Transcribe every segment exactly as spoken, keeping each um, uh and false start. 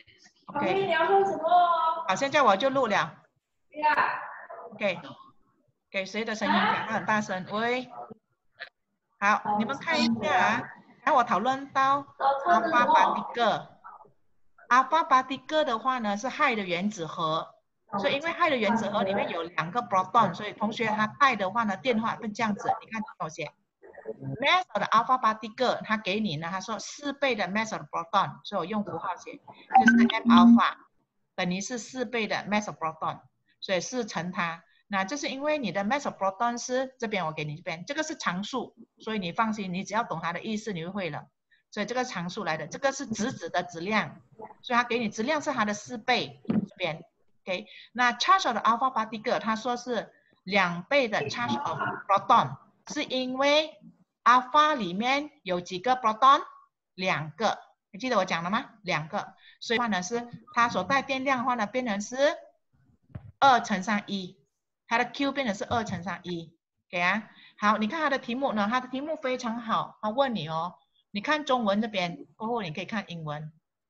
OK， 你要说什么？好，现在我就录了。OK， 给谁的声音讲得很大声？喂，好，你们看一下啊。然后我讨论到 alpha particle。alpha particle 的话呢是氦的原子核，所以因为氦的原子核里面有两个 proton， 所以同学他带的话呢电话会这样子。你看我写 mass of the alpha particle， 他给你呢，他说四倍的 mass of the proton， 所以我用符号写，就是 m alpha 等于是四倍的 mass of proton， 所以是乘它。那这是因为你的 mass of proton 是这边，我给你这边，这个是常数，所以你放心，你只要懂它的意思，你就会了。所以这个常数来的，这个是质子的质量，所以它给你质量是它的四倍，这边 ，OK。那 charge of the alpha particle， 它说是两倍的 charge of proton， 是因为 alpha 里面有几个 proton？ 两个，你记得我讲了吗？两个，所以话呢是它所带电量的话呢变成是二乘上一。它的 Q 变成是二乘上一 ，OK 啊？好，你看它的题目呢，它的题目非常好，它问你哦，你看中文这边过后，你可以看英文。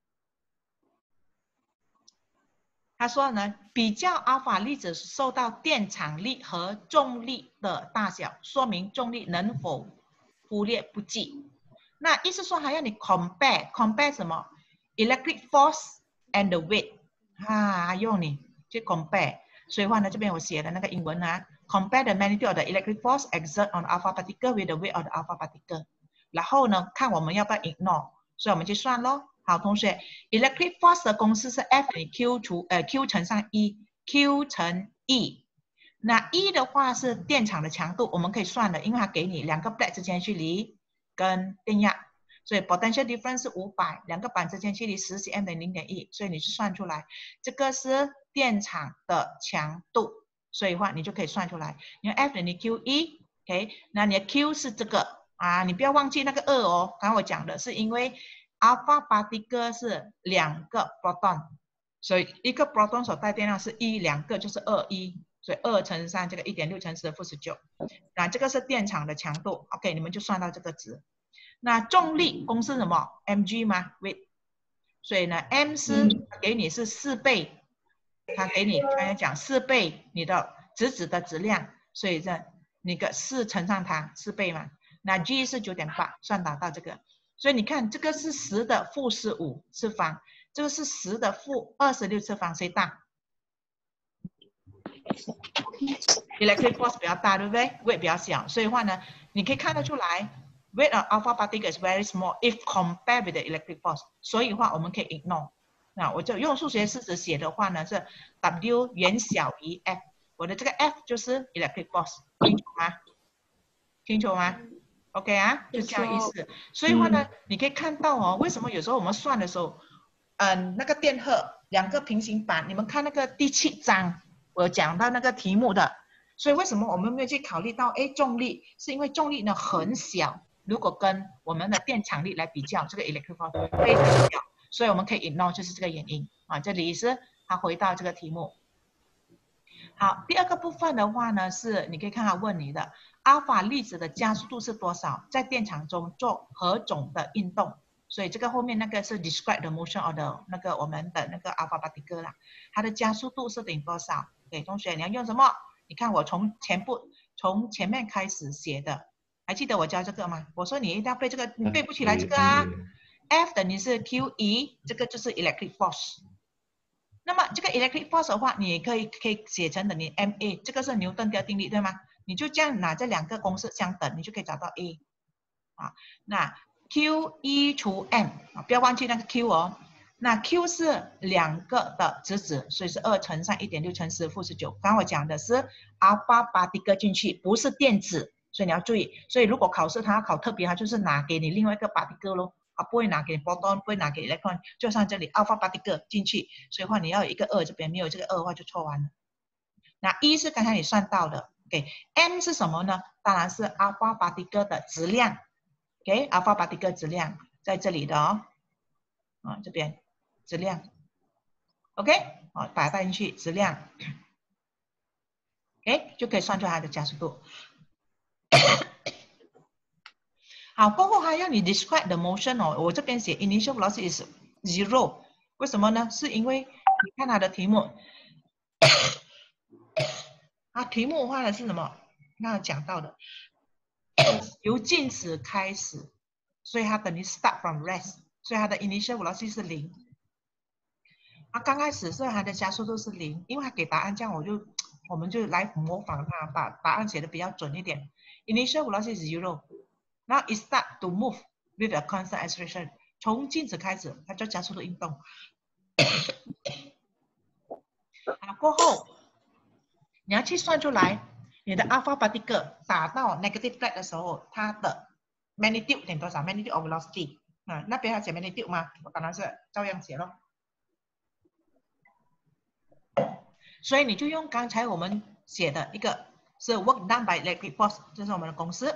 他说呢，比较阿尔法粒子受到电场力和重力的大小，说明重力能否忽略不计。那意思说还要你 compare compare 什么 ？electric force and the weight 啊，用你去 compare。所以话呢，这边我写的那个英文啊 ，compare the magnitude of the electric force exerted on the alpha particle with the weight of the alpha particle。然后呢，看我们要不要 ignore， 所以我们去算咯。好，同学 ，electric force 的公式是 F 等于 Q 除呃 Q 乘上 E，Q 乘 E。那 E 的话是电场的强度，我们可以算的，因为它给你两个 plate 之间距离跟电压，所以 potential difference 是五百，两个板之间距离十 cm 等于 零点一， 所以你去算出来，这个是电场的强度，所以话你就可以算出来，因为 F 等于 Q E，OK， 那你的 Q 是这个啊，你不要忘记那个二哦，刚刚我讲的是因为 alpha particle 是两个 proton， 所以一个 proton 所带电量是一，两个就是二一，所以二乘上这个 一点六 乘十负十九，那这个是电场的强度 ，OK， 你们就算到这个值。那重力公式什么 ？mg 吗 ？weight， 所以呢 ，m 是给你是四倍，它给你刚才讲四倍你的质子的质量，所以这那个四乘上它四倍嘛。那 g 是 九点八， 算达到这个，所以你看这个是十的负十五次方，这个是十的负二十六次方，谁大 ？electric force 比较大，对不对 ？weight 比较小，所以话呢，你可以看得出来。weight of alpha particle is very small if compared with the electric force， 所以话我们可以 ignore。那我就用数学式子写的话呢是 W 远小于 F， 我的这个 F 就是 electric force， 清楚吗？清楚吗 ？OK 啊，就这样意思。所以话呢，你可以看到哦，为什么有时候我们算的时候，嗯、呃，那个电荷两个平行板，你们看那个第七章我有讲到那个题目的，所以为什么我们没有去考虑到，哎，重力是因为重力呢很小。如果跟我们的电场力来比较，这个 electric force 非常小，所以我们可以 ignore， 就是这个原因啊。这里是它回到这个题目。好，第二个部分的话呢，是你可以看它问你的阿尔法粒子的加速度是多少，在电场中做何种的运动。所以这个后面那个是 describe the motion of the 那个我们的那个 alpha particle 啦，它的加速度是等于多少？给同学你要用什么？你看我从前部从前面开始写的。还记得我教这个吗？我说你一定要背这个，你背不起来这个啊。F 等于是 Q E， 这个就是 electric force。那么这个 electric force 的话，你也可以可以写成等于 M A， 这个是牛顿第二定律，对吗？你就这样拿这两个公式相等，你就可以找到 A。啊，那 Q E 除 M 啊，不要忘记那个 Q 哦。那 Q 是两个的质子，所以是二乘上 一点六 乘十负十九。刚刚我讲的是 alpha particle 进去，不是电子。所以你要注意，所以如果考试他要考特别，他就是拿给你另外一个 particle 咯，啊不会拿给你 proton， 不会拿给你 electron， 就像这里 alpha particle 进去，所以话你要有一个二这边，没有这个二的话就错完了。那一是刚才你算到的 ，OK，M 是什么呢？当然是 alpha particle 的质量 ，OK，alpha particle 质量在这里的哦，啊这边质量 ，OK， 好把它带进去质量 ，OK 就可以算出它的加速度。好，过后还要你 describe the motion 哦，我这边写 initial velocity is zero， 为什么呢？是因为你看它的题目，啊，题目的话呢是什么？那讲到的，由静止开始，所以它等于 start from rest， 所以它的 initial velocity 是零。啊，刚开始是它的加速度是零，因为它给答案这样，我就我们就来模仿它，把答案写的比较准一点。Initial velocity is zero， now it start to move with a constant acceleration。从静止开始，它就加速度运动。好，过后你要去算出来你的 alpha particle 打到 negative flat 的时候，它的 magnitude 等于多少 ？magnitude of velocity 啊，那边要写 magnitude 吗？我当然是照样写咯。所以你就用刚才我们写的一个是 work done by electric force， 这是我们的公式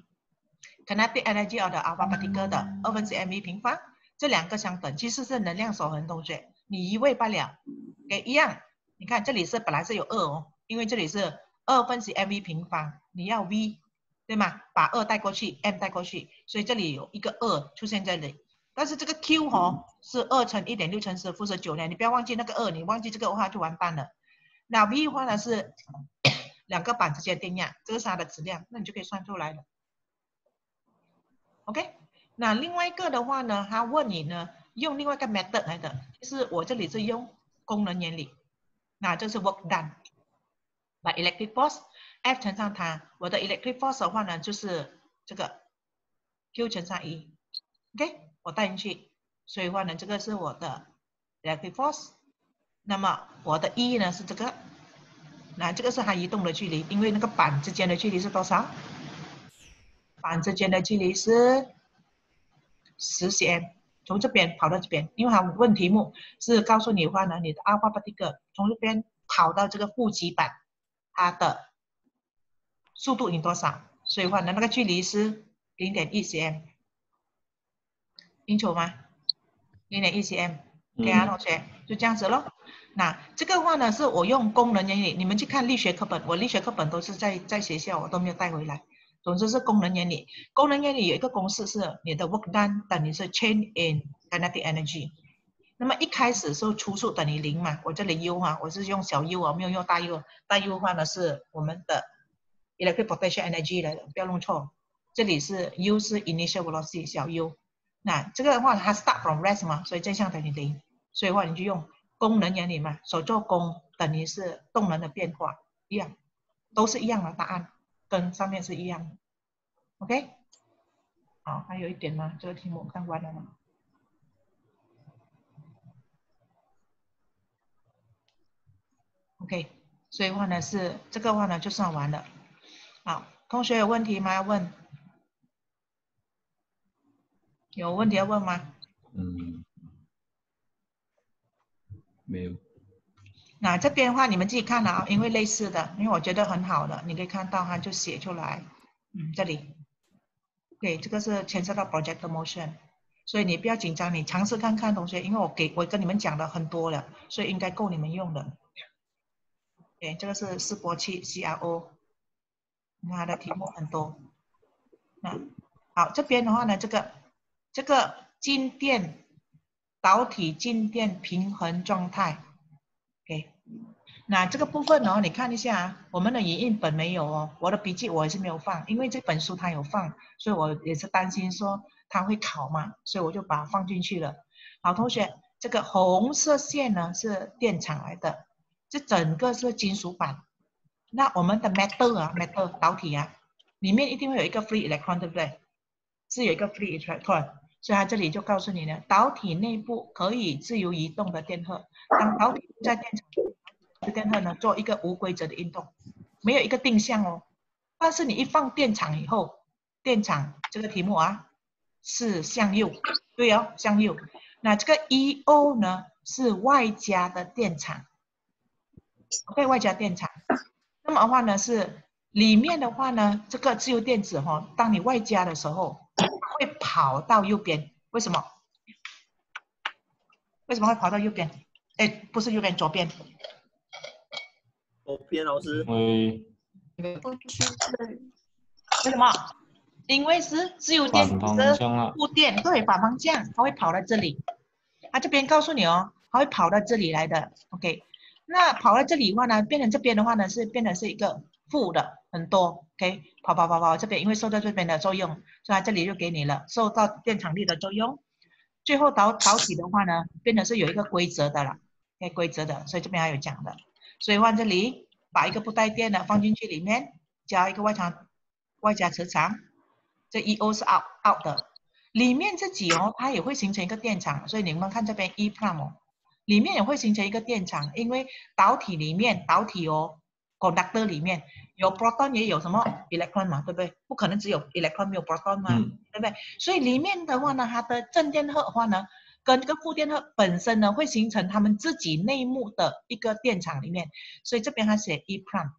，kinetic energy of the alpha particle 的二分之 mv 平方，这两个相等，其实是能量守恒，同学，你移位罢了，给一样。你看这里是本来是有二哦，因为这里是二分之 mv 平方，你要 v 对吗？把二带过去 ，m 带过去，所以这里有一个二出现在这里。但是这个 q 哦是二乘一点六乘十负十九呢，你不要忘记那个二，你忘记这个的话就完蛋了。那 v 的话呢是两个板之间的电压，这个是它的质量，那你就可以算出来了。OK， 那另外一个的话呢，他问你呢用另外一个 method 来的，就是我这里是用功能原理，那这是 work done by electric force F 乘上它，我的 electric force 的话呢就是这个 Q 乘上一 ，OK， 我带进去，所以话呢这个是我的 electric force。那么我的 E 呢是这个，那这个是它移动的距离，因为那个板之间的距离是多少？板之间的距离是十 cm， 从这边跑到这边，因为它问题目是告诉你的话呢，你的 alpha particle 从这边跑到这个负极板，它的速度有多少？所以话呢，那个距离是 零点一 cm， 清楚吗？ 零点一 cm，OK 啊，同学，就这样子咯。那这个话呢，是我用功能原理，你们去看力学课本，我力学课本都是在在学校，我都没有带回来。总之是功能原理，功能原理有一个公式是你的 work done 等于是 change in kinetic energy。那么一开始时候初数等于零嘛，我这里 U 哈，我是用小 U 啊，没有用大 U， 大 U 的话呢是我们的 electric potential energy 来的，不要弄错。这里是 U 是 initial velocity 小 U。那这个的话它 start from rest 嘛，所以这项等于零，所以的话你就用功能原理嘛，手做功等于是动能的变化，一样，都是一样的答案，跟上面是一样的。OK， 好，还有一点吗？这个题目看完了吗 ？OK， 所以的话呢是这个话呢就算完了。好，同学有问题吗？要问？有问题要问吗？ 嗯，没有。 那这边的话，你们自己看啊，因为类似的，因为我觉得很好的，你可以看到它就写出来，嗯，这里，对，这个是牵涉到 project motion， 所以你不要紧张，你尝试看看，同学，因为我给我跟你们讲的很多了，所以应该够你们用的。对，这个是示波器 C R O， 你看它的题目很多。那好，这边的话呢，这个这个静电导体静电平衡状态 ，OK。那这个部分哦，你看一下啊，我们的影印本没有哦，我的笔记我也是没有放，因为这本书它有放，所以我也是担心说它会考嘛，所以我就把它放进去了。好，同学，这个红色线呢是电场来的，这整个是金属板。那我们的 metal 啊 ，metal 导体啊，里面一定会有一个 free electron， 对不对？是有一个 free electron， 所以它这里就告诉你呢，导体内部可以自由移动的电荷，当导体在电场。电荷呢做一个无规则的运动，没有一个定向哦。但是你一放电场以后，电场这个题目啊是向右，对哦，向右。那这个 E O 呢是外加的电场 ，OK， 外加电场。那么的话呢是里面的话呢，这个自由电子哈、哦，当你外加的时候，它会跑到右边，为什么？为什么会跑到右边？哎，不是右边，左边。 左边老师， 为为什么？因为是自由电子是负电，对，反方向，它会跑在这里。它这边告诉你哦， 它会跑到这里来的 ，OK。那跑到这里的话呢，变成这边的话呢是变成是一个负的很多 ，OK， 跑跑跑跑这边，因为受到这边的作用，所以它这里就给你了，受到电场力的作用。最后导导体的话呢，变成是有一个规则的了，哎，规则的，所以这边还有讲的。所以换这里把一个不带电的放进去里面，加一个外场外加磁场，这 E O 是 out out 的，里面自己哦，它也会形成一个电场，所以你们看这边 E prime 哦。里面也会形成一个电场，因为导体里面导体哦 ，conductor 里面有 proton 也有什么 electron 嘛，对不对？不可能只有 electron 没有 proton 嘛，嗯、对不对？所以里面的话呢，它的正电荷的话呢，跟这个负电荷本身呢，会形成它们自己内幕的一个电场里面，所以这边它写 E prime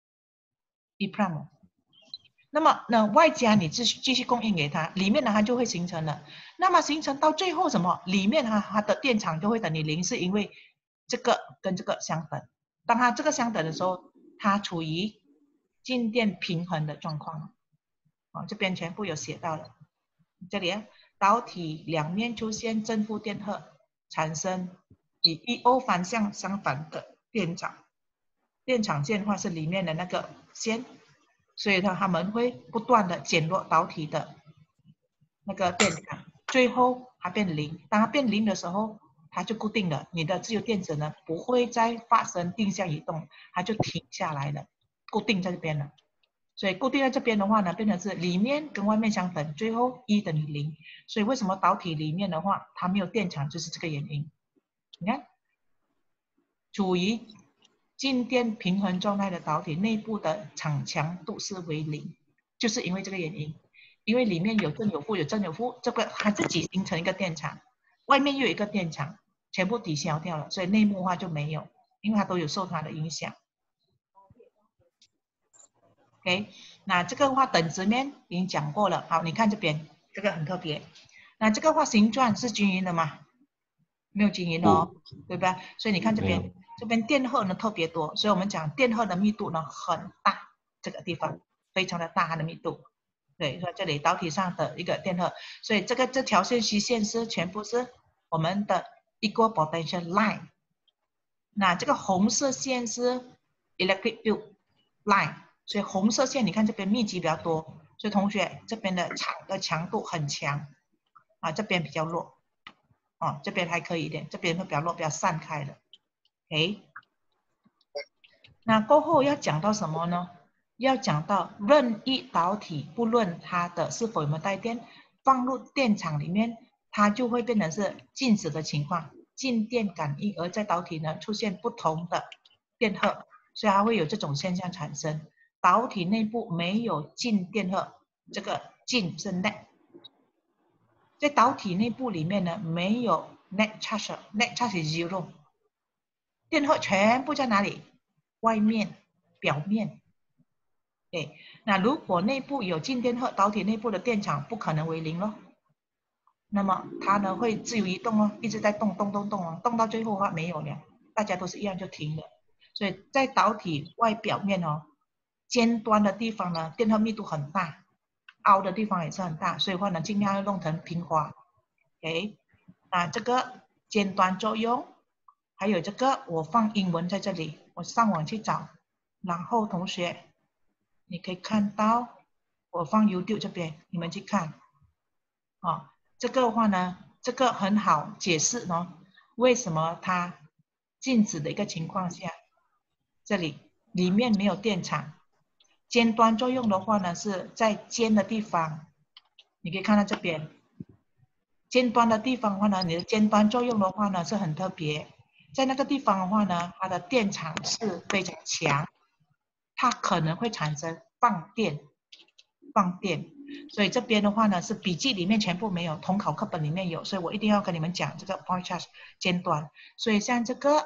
E prime。那么呢，外加你继续继续供应给它，里面呢它就会形成了。那么形成到最后什么？里面它它的电场就会等于零，是因为这个跟这个相等。当它这个相等的时候，它处于静电平衡的状况。啊，这边全部有写到了。这里啊，导体两面出现正负电荷，产生与 E O 反向相反的电场。电场线的话是里面的那个线。所以呢，他们会不断的减弱导体的那个电场，最后它变零。当它变零的时候，它就固定了。你的自由电子呢，不会再发生定向移动，它就停下来了，固定在这边了。所以固定在这边的话呢，变成是里面跟外面相等，最后一等于零。所以为什么导体里面的话，它没有电场，就是这个原因。你看，处于静电平衡状态的导体内部的场强度是为零，就是因为这个原因，因为里面有正有负，有正有负，这个它自己形成一个电场，外面又有一个电场，全部抵消掉了，所以内幕化就没有，因为它都有受它的影响。OK， 那这个的话等值面已经讲过了，好，你看这边这个很特别，那这个话形状是均匀的吗？没有均匀哦，嗯、对吧？所以你看这边。这边电荷呢特别多，所以我们讲电荷的密度呢很大，这个地方非常的大，它的密度。对，说这里导体上的一个电荷，所以这个这条线虚线是全部是我们的 equal potential line。那这个红色线是 electric field line， 所以红色线你看这边密集比较多，所以同学这边的场的强度很强啊，这边比较弱，哦，这边还可以一点，这边会比较弱，比较散开的。OK， 那过后要讲到什么呢？要讲到任意导体，不论它的是否有没有带电，放入电场里面，它就会变成是静止的情况，静电感应，而在导体呢出现不同的电荷，所以它会有这种现象产生。导体内部没有静电荷，这个静是 net， 在导体内部里面呢没有 net charge，net charge 是 zero。电荷全部在哪里？外面、表面。对，那如果内部有静电荷，导体内部的电场不可能为零咯。那么它呢会自由移动哦，一直在动动动动哦，动到最后的话没有了，大家都是一样就停了。所以在导体外表面哦，尖端的地方呢，电荷密度很大，凹的地方也是很大，所以话呢尽量要弄成平滑。OK， 那这个尖端作用。还有这个，我放英文在这里，我上网去找，然后同学，你可以看到我放 YouTube 这边，你们去看，哦，这个的话呢，这个很好解释呢，为什么它静止的一个情况下，这里里面没有电场，尖端作用的话呢是在尖的地方，你可以看到这边，尖端的地方的话呢，你的尖端作用的话呢是很特别。在那个地方的话呢，它的电场是非常强，它可能会产生放电，放电。所以这边的话呢，是笔记里面全部没有，统考课本里面有，所以我一定要跟你们讲这个 point charge 尖端。所以像这个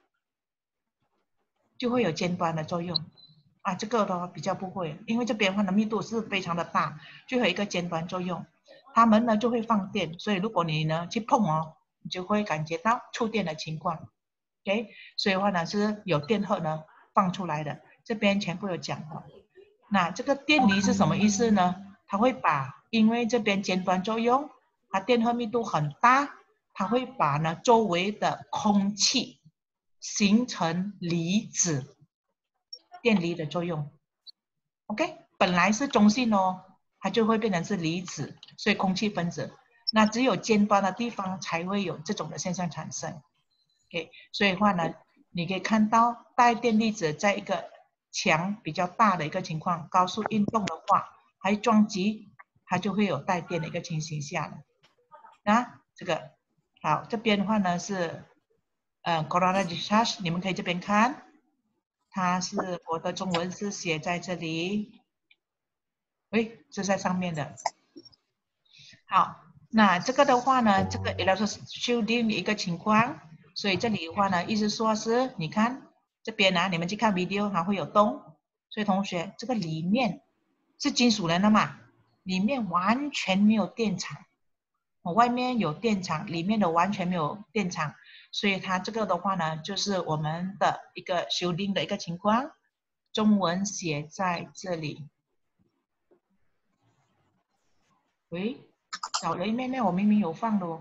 就会有尖端的作用啊，这个的话比较不会，因为这边的话呢密度是非常的大，就会有一个尖端作用，它们呢就会放电，所以如果你呢去碰哦，你就会感觉到触电的情况。OK， 所以的话呢是有电荷呢放出来的，这边全部有讲哦。那这个电离是什么意思呢？它会把，因为这边尖端作用，它电荷密度很大， 它会把呢周围的空气形成离子，电离的作用。OK， 本来是中性哦，它就会变成是离子，所以空气分子。那只有尖端的地方才会有这种的现象产生。OK， 所以的话呢，你可以看到带电粒子在一个强比较大的一个情况，高速运动的话，还撞击，它就会有带电的一个情形下的。那这个好，这边的话呢是呃 corona discharge， 你们可以这边看。它是我的中文是写在这里，喂，是在上面的。好，那这个的话呢，这个 electric shielding 的一个情况，所以这里的话呢，意思说是，你看这边啊，你们去看 video 它会有洞，所以同学这个里面是金属人的嘛，里面完全没有电场，我外面有电场，里面的完全没有电场。所以它这个的话呢，就是我们的一个 shielding 的一个情况，中文写在这里。喂，少了一面面，我明明有放的哦。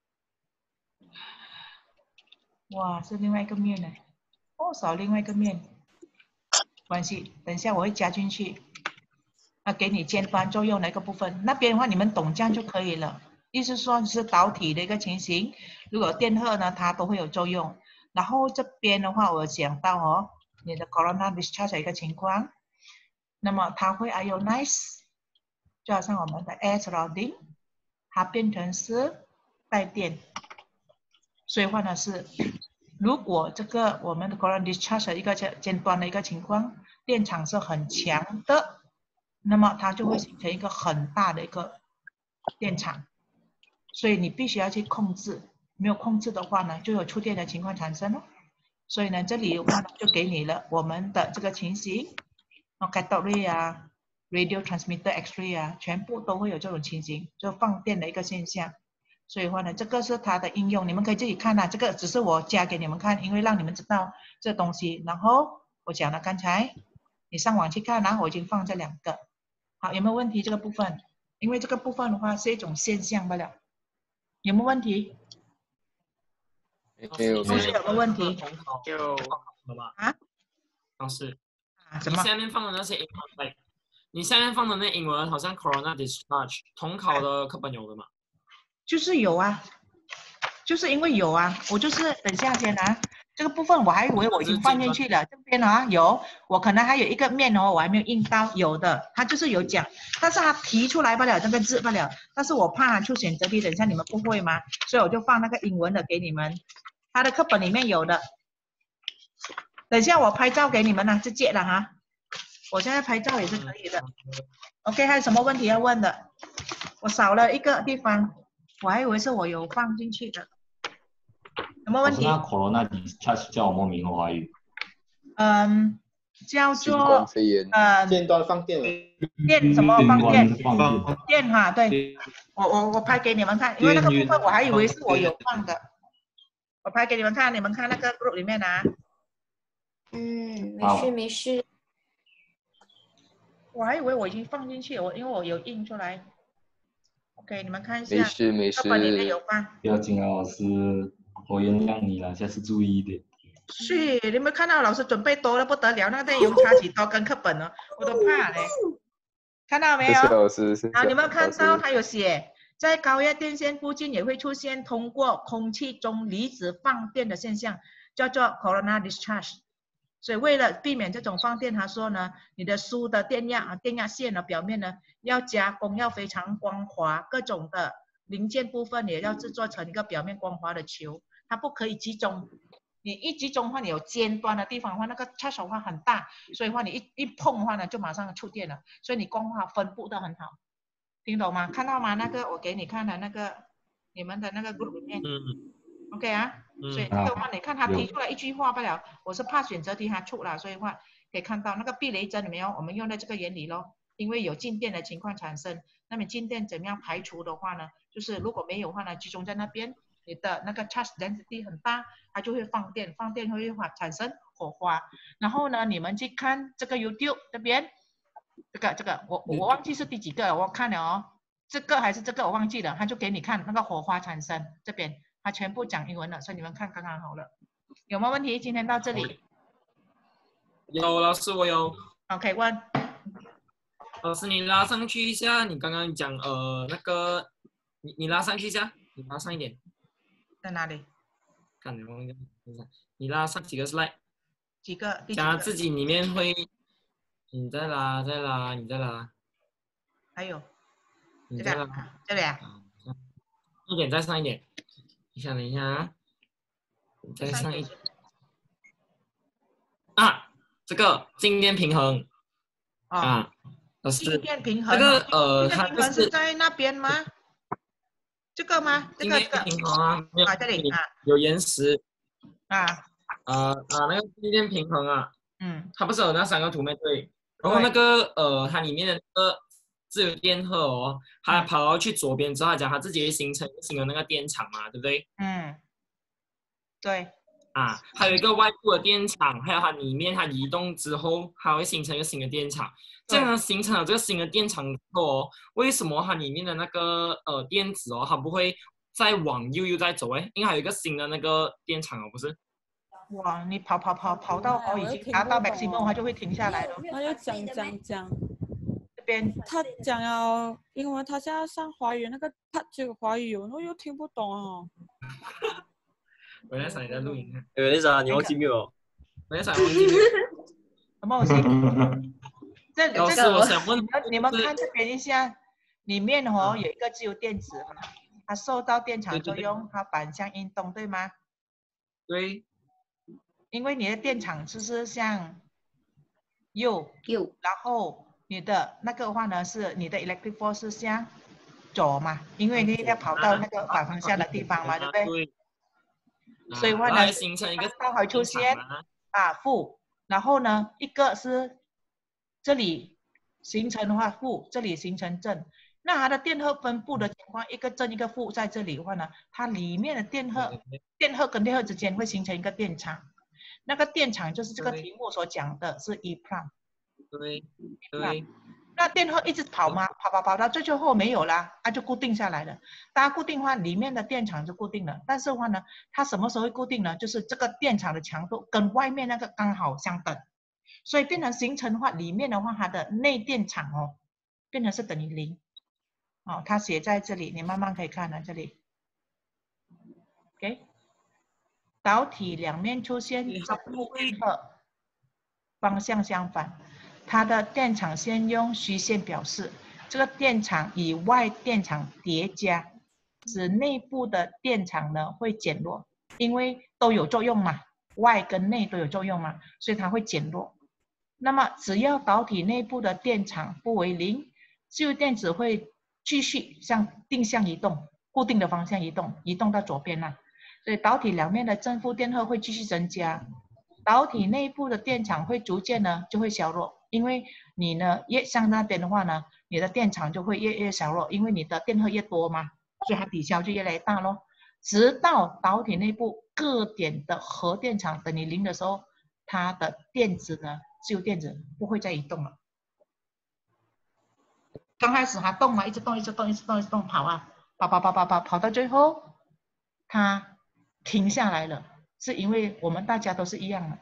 哇，是另外一个面呢。哦，少另外一个面，关系，等一下我会加进去。那给你尖端作用的一个部分，那边的话你们懂这样就可以了。意思说是导体的一个情形，如果电荷呢，它都会有作用。然后这边的话，我讲到哦，你的 corona discharge 的一个情况，那么它会 ionize， 就好像我们的 air surrounding， 它变成是带电。所以话呢是，如果这个我们的 corona discharge 的一个尖端的一个情况，电场是很强的，那么它就会形成一个很大的一个电场。所以你必须要去控制，没有控制的话呢，就有触电的情况产生了。所以呢，这里的话呢，就给你了我们的这个情形，哦 ，cathode ray 啊 ，radio transmitter X-ray 啊，全部都会有这种情形，就放电的一个现象。所以的话呢，这个是它的应用，你们可以自己看啊，这个只是我加给你们看，因为让你们知道这东西。然后我讲了刚才，你上网去看，然后我已经放这两个。好，有没有问题这个部分？因为这个部分的话是一种现象罢了。有没有问题？ 没有， 同学有没有问题？ 就好吧。 啊？ 老师， 啊？什么？ 你下面放的那些英文，你下面放的那英文好像 corona discharge， 统考的课本有的吗？ 就是有啊，就是因为有啊，我就是等下先啊，这个部分我还以为我已经放进去了，这边啊有，我可能还有一个面哦，我还没有印到，有的，他就是有讲，但是他提出来不了那个字不了，但是我怕出选择题，等一下你们不会吗？所以我就放那个英文的给你们，他的课本里面有的，等一下我拍照给你们了，直接了哈，我现在拍照也是可以的。OK， 还有什么问题要问的？我少了一个地方。我还以为是我有放进去的，有没有问题？ 那 corona discharge 叫什么名华语？ 嗯，叫新冠做肺炎。 呃尖端放电了。 电什么放电？ 放电。 电哈，对，我我我拍给你们看，因为那个部分我还以为是我有放的，我拍给你们看，你们看那个 group 里面啊。 嗯，没事没事。 我还以为我已经放进去了，我因为我有印出来。OK， 你们看一下， 没事没事。 课本里面有放。 不要紧啊，老师，我原谅你了，下次注意一点。 是，你们看到老师准备多了不得了，那个内容差几多跟课本呢，我都怕嘞。看到没有？ 谢谢老师，谢谢。 啊，你有没有看到他有写，在高压电线附近也会出现通过空气中离子放电的现象，叫做 corona discharge。所以为了避免这种放电，他说呢，你的输的电压啊，电压线的表面呢，要加工，要非常光滑，各种的零件部分也要制作成一个表面光滑的球，它不可以集中。你一集中的话，你有尖端的地方的话，那个 charge 的话很大，所以的话你一一碰的话呢，就马上触电了。所以你光滑分布的很好，听懂吗？看到吗？那个我给你看的那个你们的那个 group 里面。嗯。OK 啊，所以这个话你看他提出来一句话不了，我是怕选择题他出了，所以话可以看到那个避雷针里面，我们用的这个原理咯，因为有静电的情况产生，那么静电怎么样排除的话呢？就是如果没有的话呢，集中在那边，你的那个 charge density 很大，它就会放电，放电会产生火花。然后呢，你们去看这个 YouTube 这边，这个这个我我忘记是第几个了，我看了哦，这个还是这个我忘记了，他就给你看那个火花产生这边。 它全部讲英文了，所以你们看刚刚好了。有没有问题？今天到这里。 有老师，我有。 OK， 问。 老师，你拉上去一下，你刚刚讲呃那个，你你拉上去一下，你拉上一点。 在哪里？ 看你你拉上几个 slide？ 几个？ 讲他自己里面会，你再拉，再拉，你再拉。 还有。 你再拉。 这里啊。 一点，再上一点。等一下，等一下啊。再上一点。啊，这个静电平衡。 哦、 啊，老师。 静电平衡。 这个呃， 静电平衡是在那边吗？这个吗？这个静电平衡啊，没有啊，这里啊， 有延时。 啊。 啊啊，那个静电平衡啊。 嗯。 它不是有那三个图没对？然后那个呃，它里面的那个自由电荷哦，它跑到去左边之后，它讲它自己会形成新的那个电场嘛，对不对？ 嗯。对。 啊，还有一个外部的电场，还有它里面它移动之后，它会形成一个新的电场。这样形成了这个新的电场之后哦，为什么它里面的那个呃电子哦，它不会再往右又再走哎？因为还有一个新的那个电场哦，不是？ 哇，你跑跑跑跑到哦，已经达到 maximum， 它就会停下来了。 他就讲讲讲， 这边他讲了英文，他现在上华语，那个他只有华语，我又听不懂哦。 我在想你在录音。 有意思啊，你忘记没有？ 我在想忘记没有。 什么东西？这老师， 这个我想问， 你们看这边一下，里面哦有一个自由电子嘛，它受到电场作用，它反向运动，对吗？ 对。 因为你的电场就是向右， 右， 然后你的那个话呢是你的 electric force 是向左嘛，因为你要跑到那个反方向的地方嘛，对不对？ 对。 所以话呢， 形成一个刚好出现啊负，然后呢一个是这里形成的话负，这里形成正，那它的电荷分布的情况，一个正一个负，在这里的话呢，它里面的电荷电荷跟电荷之间会形成一个电场，那个电场就是这个题目所讲的是 E prime。 对对。 那电荷一直跑吗？跑跑跑到最最后没有啦，它就固定下来了。大家固定的话，里面的电场就固定了。但是的话呢，它什么时候会固定呢？就是这个电场的强度跟外面那个刚好相等，所以变成形成的话，里面的话它的内电场哦，变成是等于零。哦，它写在这里，你慢慢可以看到这里。OK， 导体两面出现正负电荷，方向相反。它的电场先用虚线表示，这个电场与外电场叠加，使内部的电场呢会减弱，因为都有作用嘛，外跟内都有作用嘛，所以它会减弱。那么只要导体内部的电场不为零，自由电子会继续向定向移动，固定的方向移动，移动到左边了。所以导体两面的正负电荷会继续增加，导体内部的电场会逐渐呢就会削弱。因为你呢越向那边的话呢，你的电场就会越越削弱，因为你的电荷越多嘛，所以它抵消就越来越大咯。直到导体内部各点的核电场等于零的时候，它的电子呢，自由电子不会再移动了。刚开始它动嘛，一直动，一直动，一直动，一直动，跑啊，跑跑跑跑跑，跑到最后它停下来了，是因为我们大家都是一样的。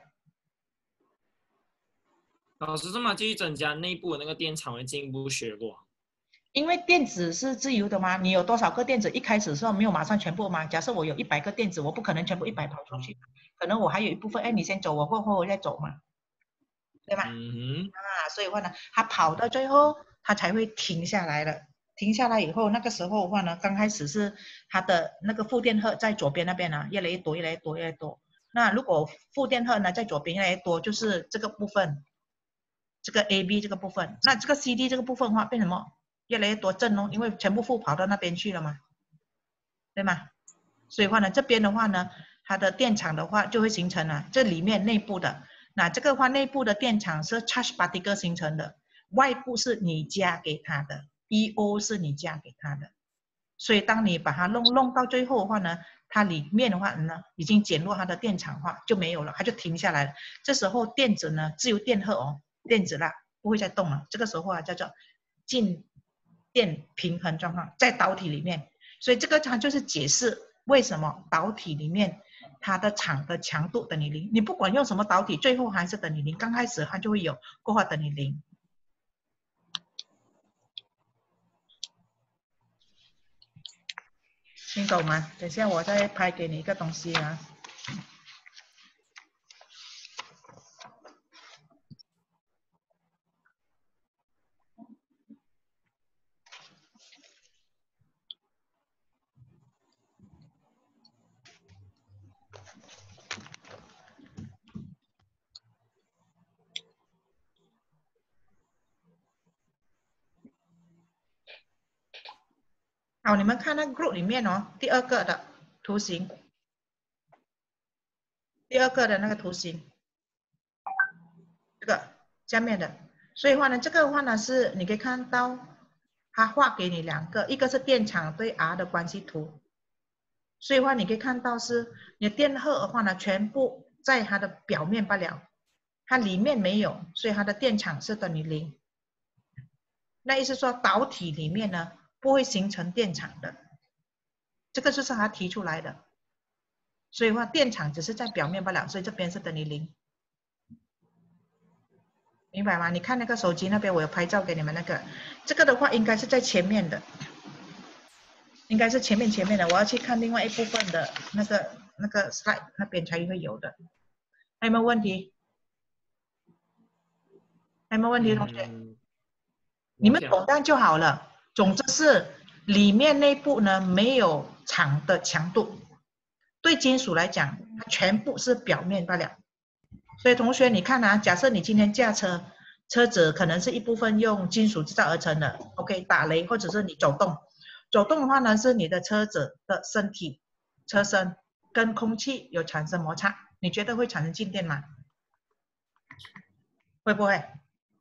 老师，这么继续增加内部的那个电场会进一步削弱？ 因为电子是自由的嘛，你有多少个电子？一开始的时候没有马上全部嘛。假设我有一百个电子，我不可能全部一百跑出去，可能我还有一部分，哎，你先走，我过后我再走嘛，对吧？ 嗯哼。 啊，所以的话呢，它跑到最后，它才会停下来了。停下来以后，那个时候的话呢，刚开始是它的那个负电荷在左边那边啊，越来越多，越来越多，越来越多。那如果负电荷呢在左边越来越多，就是这个部分。这个 A B 这个部分，那这个 C D 这个部分的话变什么？越来越多正哦，因为全部负跑到那边去了嘛，对吗？所以话呢，这边的话呢，它的电场的话就会形成了这里面内部的，那这个话内部的电场是 charge particle 形成的，外部是你加给它的 ，E O 是你加给它的，所以当你把它弄弄到最后的话呢，它里面的话呢已经减弱它的电场的话就没有了，它就停下来了。这时候电子呢，自由电荷哦。电子啦不会再动了，这个时候啊叫做静电平衡状况，在导体里面，所以这个它就是解释为什么导体里面它的场的强度等于零？你不管用什么导体，最后还是等于零。刚开始它就会有，过后等于零。听懂吗？等一下我再拍给你一个东西啊。好，你们看那 group 里面哦，第二个的图形，第二个的那个图形，这个下面的，所以话呢，这个的话呢是你可以看到，它画给你两个，一个是电场对 R 的关系图，所以话你可以看到是你的电荷的话呢，全部在它的表面罢了，它里面没有，所以它的电场是等于零。那意思说导体里面呢不会形成电场的。这个就是他提出来的，所以话电场只是在表面罢了，所以这边是等于零，明白吗？你看那个手机那边，我有拍照给你们那个，这个的话应该是在前面的，应该是前面前面的，我要去看另外一部分的那个那个 slide 那边才会有的。还有没有问题？还有没有问题，同学？ 嗯、 你们懂单就好了。总之是里面内部呢没有场的强度，对金属来讲，它全部是表面罢了。所以同学你看啊，假设你今天驾车，车子可能是一部分用金属制造而成的 ，OK， 打雷或者是你走动，走动的话呢是你的车子的身体车身跟空气有产生摩擦，你觉得会产生静电吗？会不会？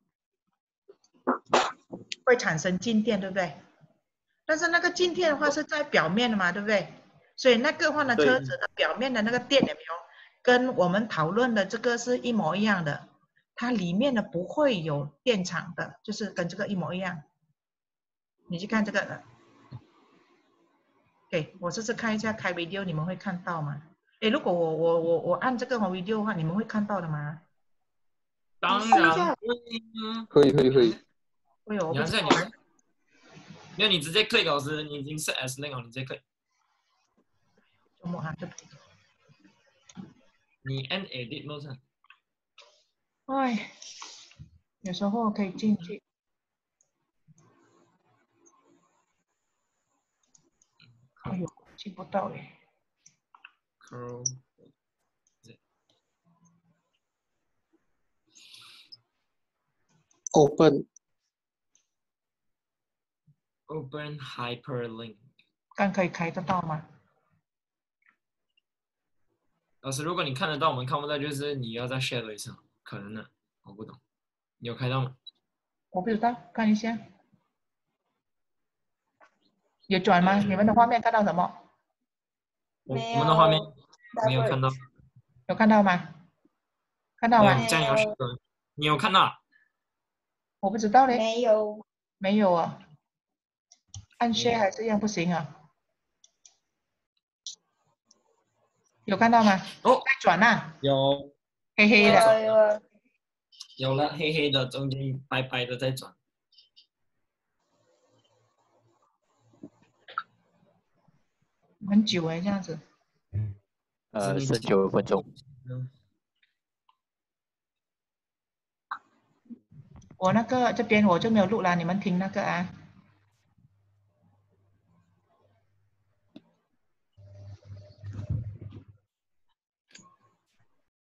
会产生静电，对不对？但是那个静电的话是在表面的嘛，对不对？所以那个话呢，车子的表面的那个电有没有跟我们讨论的这个是一模一样的？它里面呢不会有电场的，就是跟这个一模一样。你去看这个的。对，我这次看一下开 video， 你们会看到吗？哎，如果我我我我按这个 video 的话，你们会看到的吗？ 当然会会会。 会有， 你看这里，没有你直接 click 老师，你已经是 S link 了，你直接 click。 周末啊，这。 你按 edit mode 上。 哎，有时候可以进去。哎呦，进不到哎。 Open。 Open hyperlink。 看可以开得到吗？ 老师，如果你看得到，我们看不到，就是你要再 share 一下，可能呢，我不懂。你有开到吗？ 我不知道，看一下。有转吗？你们的画面看到什么？ 我我们的画面没有看到。 有看到吗？看到吗？ 这样有你有看到？ 我不知道嘞。 没有。 没有啊。按 share 还是一样不行啊？有看到吗？ 哦， 在转呐。 有。 黑黑的。 有有。 有了，黑黑的，中间白白的在转。 很久哎，这样子。 呃，十九分钟。 我那个这边我就没有录了，你们听那个啊。